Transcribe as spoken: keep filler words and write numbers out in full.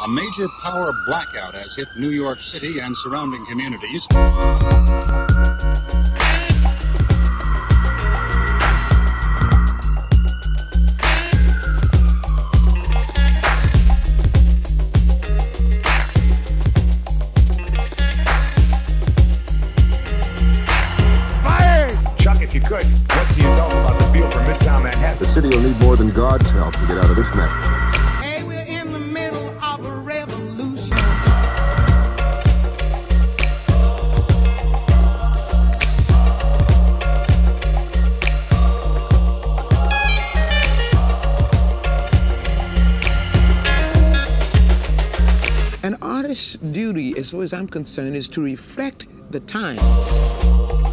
A major power blackout has hit New York City and surrounding communities. If you could, what can you tell us about the feel for Midtown Manhattan? The city will need more than God's help to get out of this mess. Hey, we're in the middle of a revolution. An artist's duty, as far as I'm concerned, is to reflect the times.